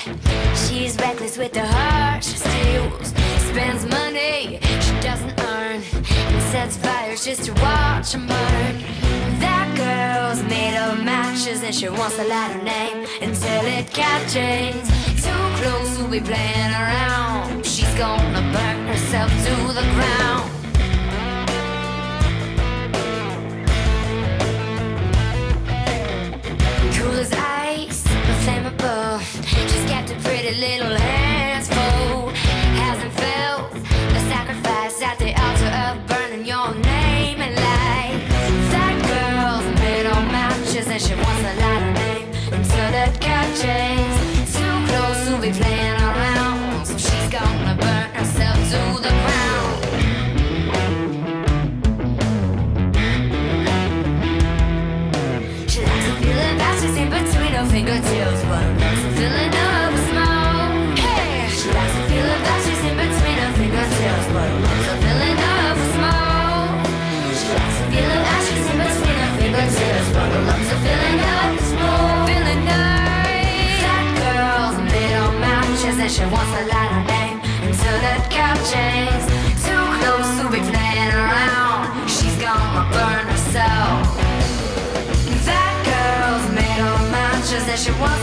She's reckless with the heart she steals, spends money she doesn't earn, and sets fires just to watch them burn. That girl's made of matches, and she wants to light her name until it catches. Too close, we'll be playing around. She's gonna burn herself to the ground. Cool as ice, flammable. She's kept a pretty little hands full. Hasn't felt the sacrifice at the altar of burning your name and life. That girl's made of matches, and she wants to light her name until it catches. Too close to be playing around, so she's gonna burn herself to the ground. She likes to feel the matches in between her fingertips, but her lungs are filling up with smoke. Hey, she likes to feel the matches in between her fingertips, but her lungs are filling up with smoke. She likes to feel the matches in between her fingertips, but her lungs are filling up with smoke. Feeling nice. That girl's made of matches, and she wants to light her name until it catches. Too close to be playing around, she's gonna burn herself. That girl's made of matches, and she wants